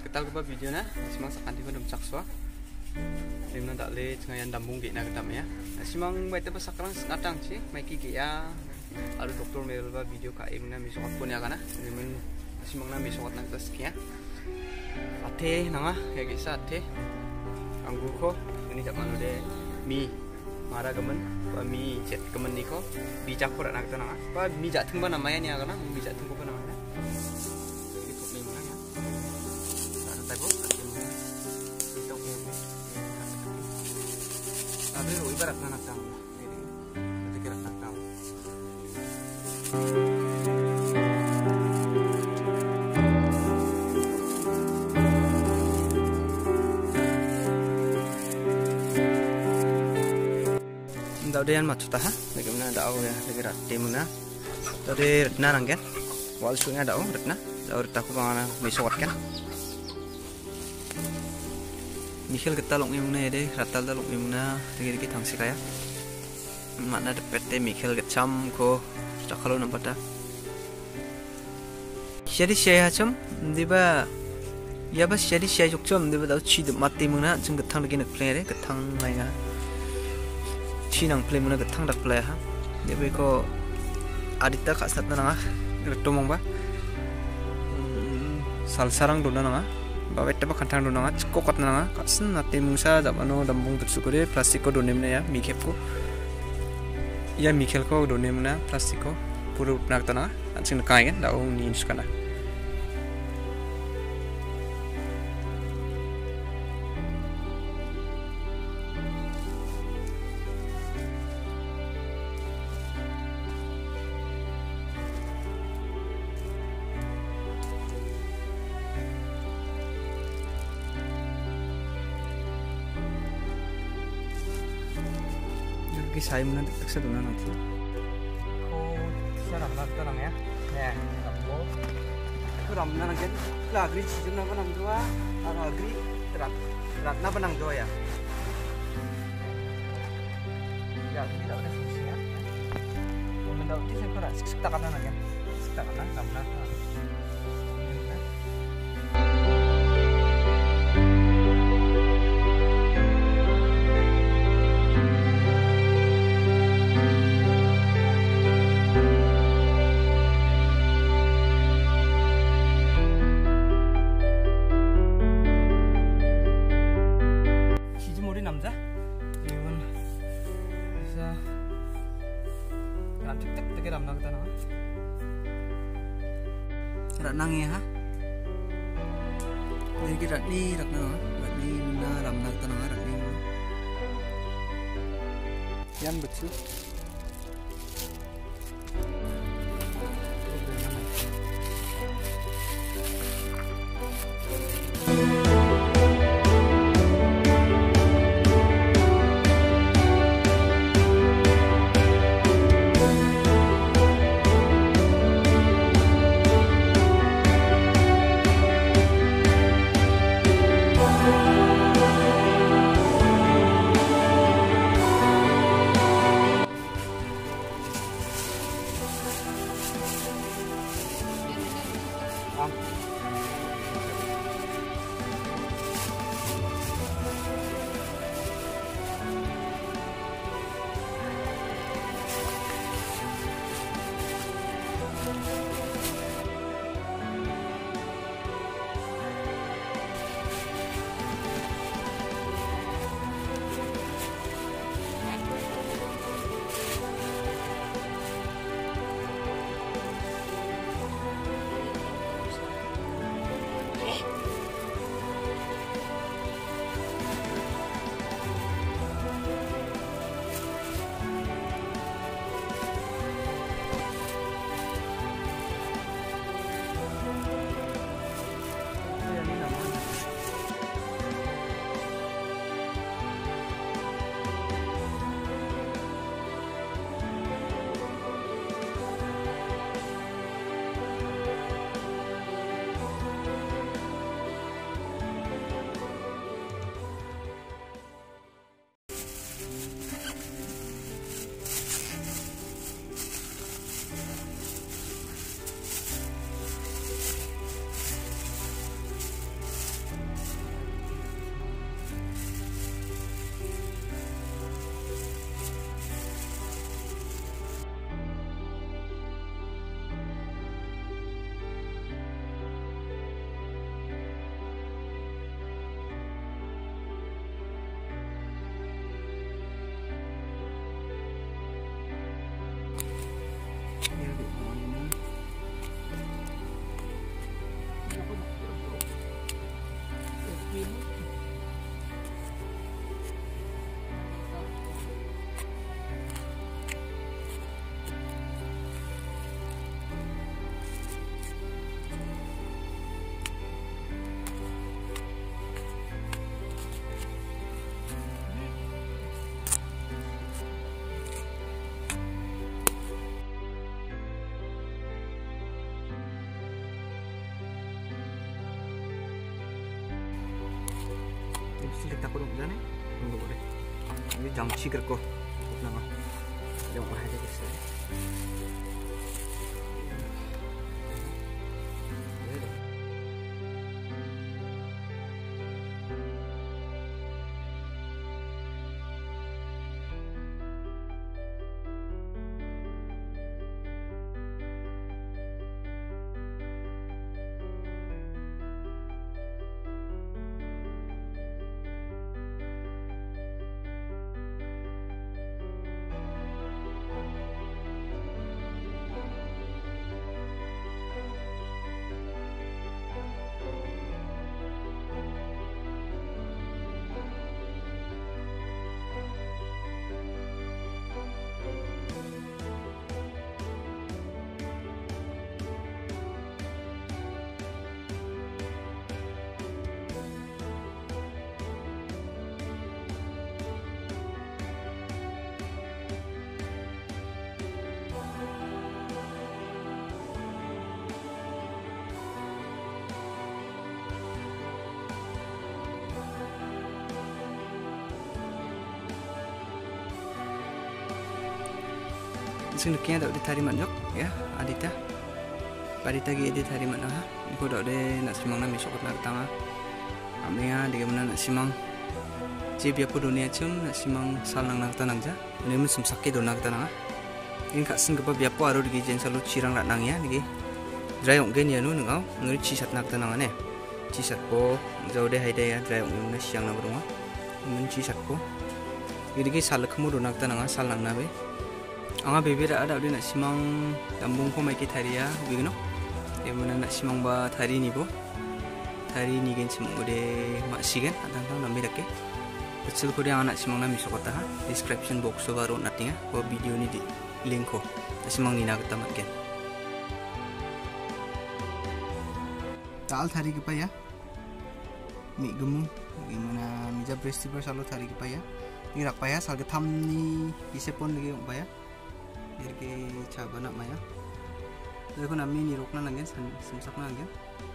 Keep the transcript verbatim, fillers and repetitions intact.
ketal ke video na simang sakanti ko dum chakswa limna dale cengayan dambung ge na ketam ya simang baita ba sakrang ngatang si maiki ge ya aru doktor mel ba video ka imna mi sokat pun ya kana limen simang na mi sokat na tas kya ate nanga ya ge sa ate anggu ko ini jak manu de mi mara gamen ba mi jet gamen ni ko bijak ko na ketan nanga ba mi jak thung ba namanya ni kana mi jak thung ko ba namanya tapi ibarat anak kamu, ini ketika anak kamu. Tahu dia yang macam ha? Bagaimana tahu ya? Kira timuna. Tadi retna nangken, wal sunya tahu retna, tahu retaku bangana misot kan? Mikhil kita long imuna deh, ratal long imuna, tinggi dikit tangsi kaya. Mana dapetnya Mikhil kecam ko, tak kalau nampak dah. Jadi saya macam, tiba, ya bas jadi saya jokcam, tiba tahu ciri mati muna, cuma ketang lagi nak play deh, ketang lainnya. Ciri nang play muna ketang dak play ha, tiba ko adita kat saat nanga, retomong ba, salsarang dona nanga. Bawa itu pakai kantang donang aja, kok kat nanga, kasen nanti musa zaman no dambung bersukure plastiko donemnya ya, mikepku, ya mikelko donemnya plastiko, puru nak tanah, ancing nekai kan, dah uni inskana. Saya mana dekat sana nanti. Oh, saya ramlah tenang ya. Ya, rambo. Itu ramlah nanti. Lagri cincin apa nang dua? Lagri terat, terat apa nang dua ya? Ya, tidak ada fungsinya. Mendapat di sana kora, sekitar kanan aja. Sekitar kanan, ramlah. Ratnang ya ha, lagi ratni ratnang, ratni mana ramnang tanang ratni, yan betul. selek takut udah nih tunggu boleh ini jam cikar kok nama yang mana aja guys sing dekinya dak ditari manjok ya adita parita gi ditari mana ha ko dak de nak simang na misok nak tanga amnya de gamna nak simang je bia po dunia chum nak simang sal nang nak tanang ja ne mun sumsak ke donak tanang in ka sing ba bia po aro gi jen salu chirang nak nang ya nigi drai ong gen ya nu ngau ngri chi sat nak tanang ne chi sat po jau de hai de ya drai ong na siang na brunga mun chi sat po gi sal khmu donak tanang sal nang na be anga bebera ada udah nak simang tambung ko mai ki tharia bigno emana nak simang ba thari ni bo thari ni gen simang ode ma sigen adang tang nami rakke kecil ko dia anak simang na misokota ha description box so baru natinga ko video ni di link ko simang ni na katamat gen tal thari ki pa ya mi gemu gimana mija festival salo thari ki pa ya ni rak pa ya sal ke tham ni ise pon ni pa ya Dirke coba nak maya. Jadi aku nami ni rokna lagi, semsak lagi.